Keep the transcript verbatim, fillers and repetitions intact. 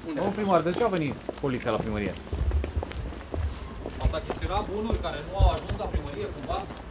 Domnul primar, de ce a venit poliția la primărie? Ați achiziționat bunuri care nu au ajuns la primărie cumva?